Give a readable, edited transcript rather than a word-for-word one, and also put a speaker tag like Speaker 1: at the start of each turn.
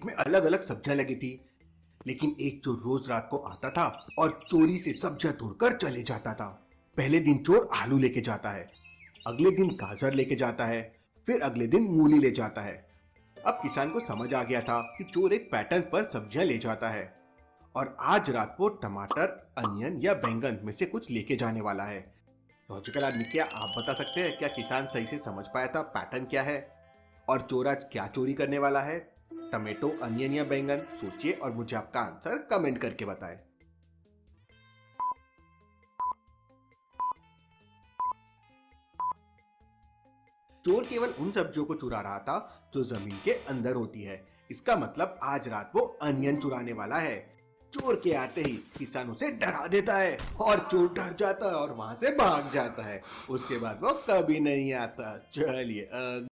Speaker 1: खेत में अलग अलग सब्जियां लगी थी, लेकिन एक चोर रोज रात को आता था और चोरी से सब्जियां तोड़कर चले जाता था। पहले दिन चोर आलू लेके जाता है, अगले दिन गाजर लेके जाता है, फिर अगले दिन मूली ले जाता है। अब किसान को समझ आ गया था कि चोर एक पैटर्न पर सब्जियां ले जाता है और आज रात को टमाटर, अनियन या बैंगन में से कुछ लेके जाने वाला है। लॉजिकल आदमी, क्या आप बता सकते हैं क्या किसान सही से समझ पाया था पैटर्न क्या है और चोर आज क्या चोरी करने वाला है? टमेटो, अनियन या बैंगन? सोचिए और मुझे आपका आंसर कमेंट करके बताएं। चोर केवल उन सब्जियों को चुरा रहा था जो जमीन के अंदर होती है। इसका मतलब आज रात वो अनियन चुराने वाला है। चोर के आते ही किसान उसे डरा देता है और चोर डर जाता है और वहां से भाग जाता है। उसके बाद वो कभी नहीं आता। चलिए